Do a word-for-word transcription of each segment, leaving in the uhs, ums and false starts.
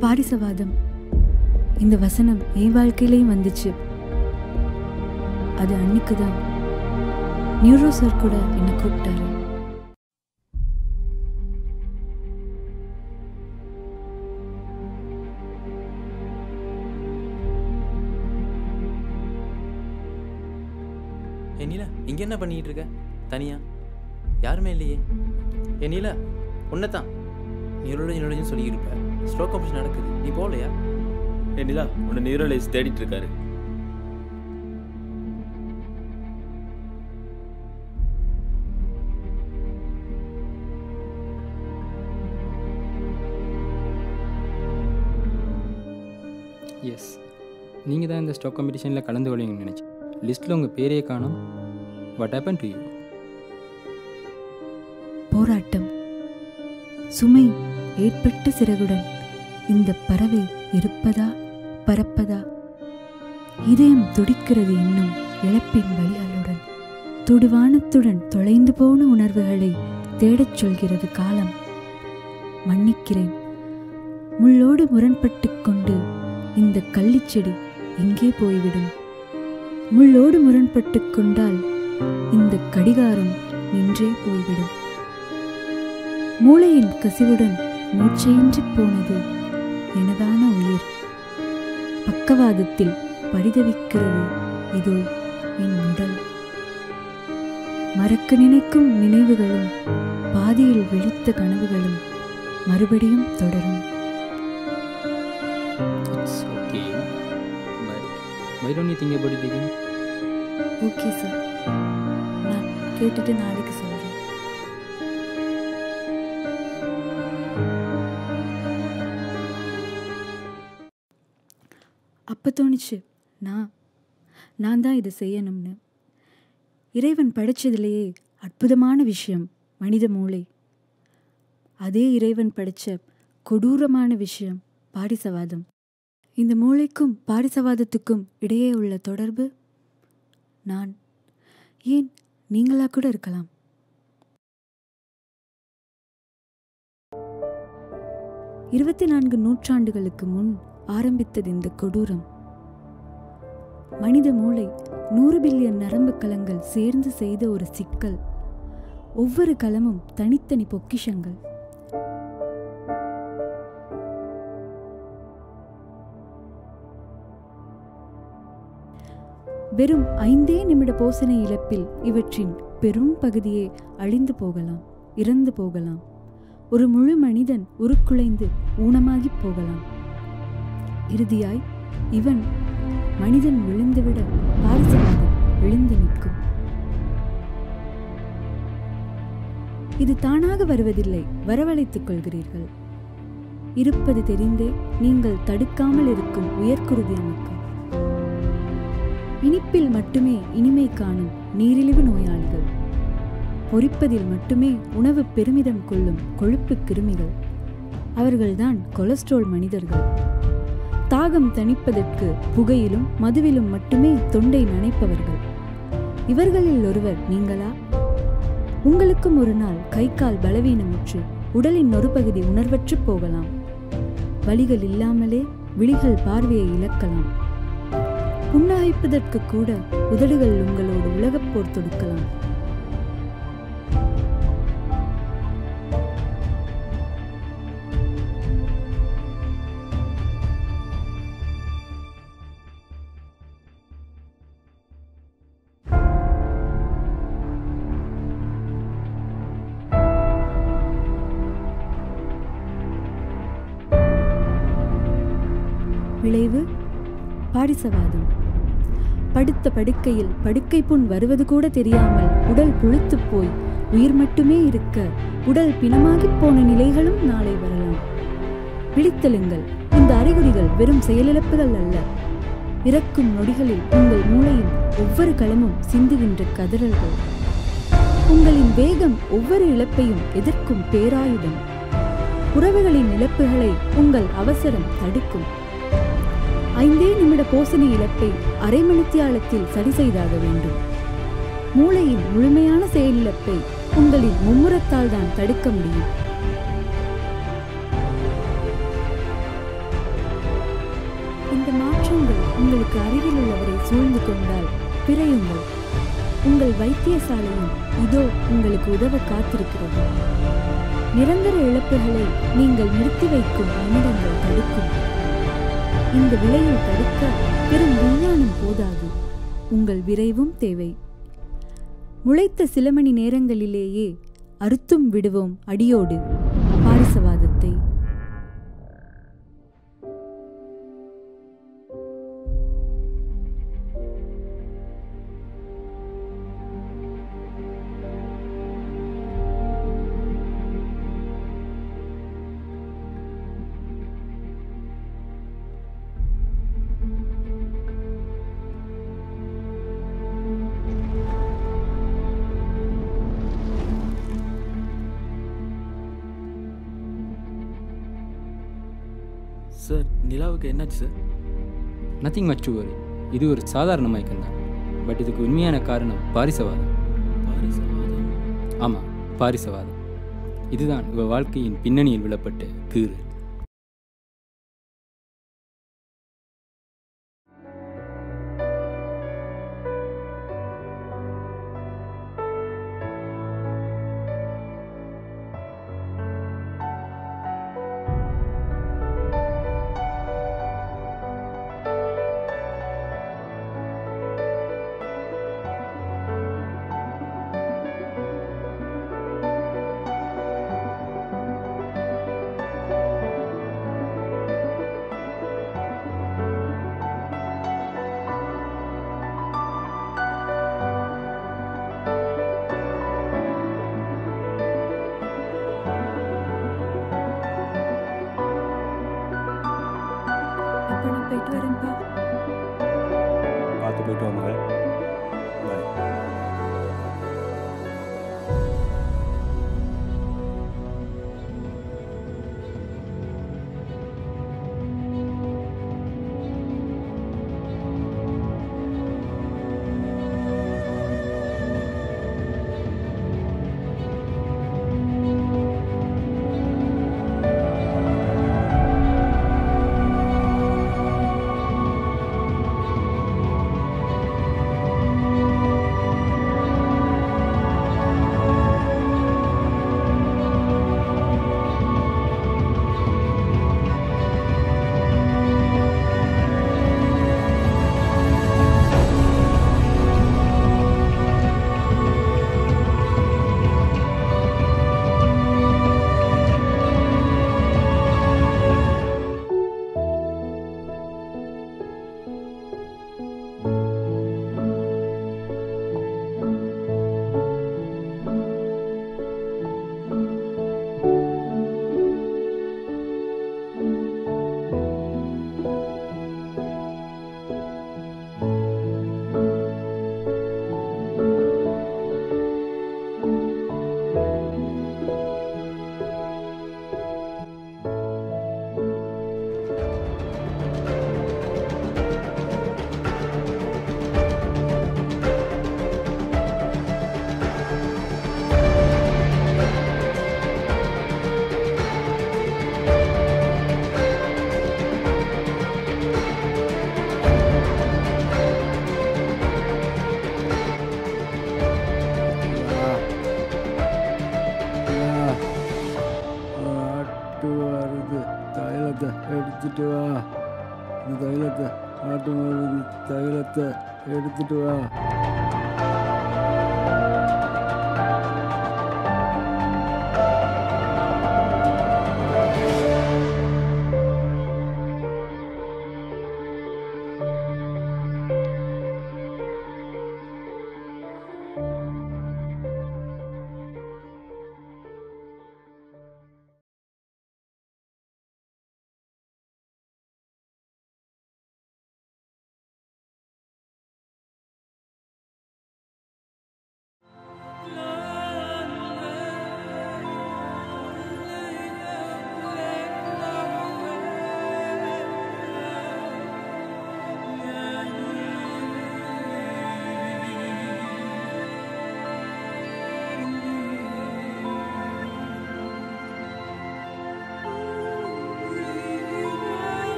பாரிசவாதம் இந்த வசனம் என் வாழ்க்கையிலையும் வந்துச்சு. அது அன்னைக்கு தான் நியூரோ சார் கூட என்னை கூப்பிட்டாரு. நீலா, இங்கே என்ன பண்ணிக்கிட்டு இருக்க தனியா? யாருமே இல்லையே. ஏ நீலா, உன்னைத்தான் நியூரோலஜி நியூரோலஜின்னு சொல்லிக்கிட்டு இருப்ப. ஸ்லோ காம்படிஷன் நடக்குது, நீ போகலையா? ஏ நீலா, உன்னை நியூரோலஜி தேடிட்டு இருக்காரு. எஸ், நீங்கள் தான் இந்த ஸ்டாக் காம்படிஷனில் கலந்து கொள்வீங்கன்னு நினச்சேன். லிஸ்ட்டில் உங்கள் பேரே காணும். What happen to you? போராட்டம். சுமை ஏற்பட்ட சிறகுடன் இந்த பறவை இருப்பதா பறப்பதா? இதயம் துடிக்கிறது இன்னும் இழப்பின் வழிகளுடன். துடுவானத்துடன் தொலைந்து போன உணர்வுகளை தேடச் சொல்கிறது காலம். மன்னிக்கிறேன், முள்ளோடு முரண்பட்டு கொண்டு இந்த கள்ளிச்செடி எங்கே போய்விடும்? முள்ளோடு முரண்பட்டு கொண்டால் இந்த கடிகாரம் நின்றே போய்விடும். மூளையின் கசிவுடன் மூச்சையின்றி போனது எனதான உயிர். பக்கவாதத்தில் பரிதவிக்கிறது இதோ என் உடல். மறக்க நினைக்கும் நினைவுகளும் பாதியில் விழித்த கனவுகளும் மறுபடியும் தொடரும். It's okay, but why don't you think about it again? Okay sir, நான் கேட்டுட்டு நாளைக்கு சொல்கிறேன். அப்போ தோணுச்சு நான் நான் தான் இதை செய்யணும்னு. இறைவன் படைச்சதுலேயே அற்புதமான விஷயம் மனித மூளை. அதே இறைவன் படைச்ச கொடூரமான விஷயம் பாரிசவாதம். இந்த மூளைக்கும் பாரிசவாதத்துக்கும் இடையே உள்ள தொடர்பு நான், ஏன் நீங்களா கூட இருக்கலாம். இருபத்தி நான்கு நூற்றாண்டுகளுக்கு முன் ஆரம்பித்தது இந்த கொடூரம். மனித மூளை நூறு பில்லியன் நரம்பு கலங்கள் சேர்ந்து செய்த ஒரு சிக்கல். ஒவ்வொரு கலமும் தனித்தனி பொக்கிஷங்கள். வெறும் ஐந்தே நிமிட போசனை இழப்பில் இவற்றின் பெரும் பகுதியே அழிந்து போகலாம், இறந்து போகலாம். ஒரு முழு மனிதன் உருக்குலைந்து ஊனமாகி போகலாம். இறுதியாய் இவன் மனிதன் விழுந்துவிட பாரிசவாதம் விழுந்து நிற்கும். இது தானாக வருவதில்லை, வரவழைத்துக் கொள்கிறீர்கள். இருப்பது தெரிந்தே நீங்கள் தடுக்காமல் இருக்கும் உயர்குருதி அமைக்கும். இனிப்பில் மட்டுமே இனிமை காணும் நீரிழிவு நோயாளிகள். பொரிப்பதில் மட்டுமே உணவு பெருமிதம் கொள்ளும் கொழுப்பு கிருமிகள். அவர்கள்தான் கொலஸ்ட்ரால் மனிதர்கள். தாகம் தணிப்பதற்கு புகையிலும் மதுவிலும் மட்டுமே தொண்டை நனைப்பவர்கள். இவர்களில் ஒருவர் நீங்களா? உங்களுக்கும் ஒரு நாள் கை கால் பலவீனமுற்று உடலின் ஒரு பகுதி உணர்வற்று போகலாம். வலிகள் இல்லாமலே விழிகள் பார்வையை இழக்கலாம். புன்னகைப்பதற்கு கூட உதடுகள் உங்களோடு உலகப் போர் தொடுக்கலாம். விளைவு பாரிசவாதம். படுத்த படுக்கையில் படுக்கை புண் வருவது கூட தெரியாமல் உடல் புழுத்து போய் உயிர் மட்டுமே இருக்க உடல் பிணமாகிப் போன நிலைகளும் நாளை வரலாம். விழித்தெழுங்கள், இந்த அறிகுறிகள் வெறும் செயலிழப்புகள் அல்ல. இறக்கும் நொடிகளில் உங்கள் மூளையின் ஒவ்வொரு களமும் சிந்துகின்ற கதறல்கள். உங்களின் வேகம் ஒவ்வொரு இழப்பையும் எதிர்க்கும் பேராயுதம். உறவுகளின் இழப்புகளை உங்கள் அவசரம் தடுக்கும். ஐந்தே நிமிட போசனை இழப்பை அரை மணித்தியாலத்தில் சரி செய்தாக வேண்டும். மூளையின் முழுமையான செயலிழப்பை உங்களின் மும்முரத்தால் தான் தடுக்க முடியும். இந்த மாற்றங்கள் உங்களுக்கு அருகில் உள்ளவரை சூழ்ந்து கொண்டால் பிறையுங்கள். உங்கள் வைத்தியசாலையும் இதோ உங்களுக்கு உதவ காத்திருக்கிறது. நிரந்தர இழப்புகளை நீங்கள் நிறுத்தி வைக்கும் நிமிடங்கள் தடுக்கும். இந்த விலையில் தடுக்க பெரும் விஞ்ஞானம் போதாது, உங்கள் விரைவும் தேவை. முளைத்த சில மணி நேரங்களிலேயே அறுத்தும் விடுவோம் அடியோடு பாரிசவாதத்தை. சார், நிலாவுக்கு என்னாச்சு sir? Nothing much to worry. இது ஒரு சாதாரண மயக்கம் தான். பட் இதுக்கு உண்மையான காரணம் பாரிசவாதம். பாரிசவாதம்? ஆமாம், பாரிசவாதம். இதுதான் இவ வாழ்க்கையின் பின்னணியில் விழப்பட்ட கீறு. போயிட்டு வரேன்ப்பா. பார்த்து போயிட்டு வா மகள். பாய். எடுத்துட்டு வா. இந்த தைலத்தை நாட்டு மருந்து தைலத்தை எடுத்துட்டு வா.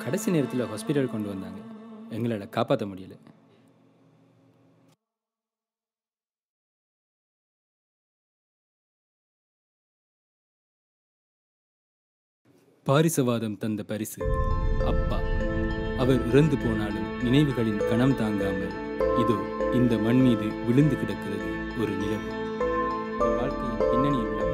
கடைசி நேரத்தில் ஹாஸ்பிட்டல் கொண்டு வந்தாங்க, எங்களால் காப்பாற்ற முடியலை. பாரிசவாதம் தந்த பரிசு அப்பா. அவர் இறந்து போனாலும் நினைவுகளின் கணம் தாங்காமல் இதோ இந்த மண் மீது விழுந்து கிடக்கிறது ஒரு நிலவு. வாழ்க்கையின் பின்னணியில் உள்ள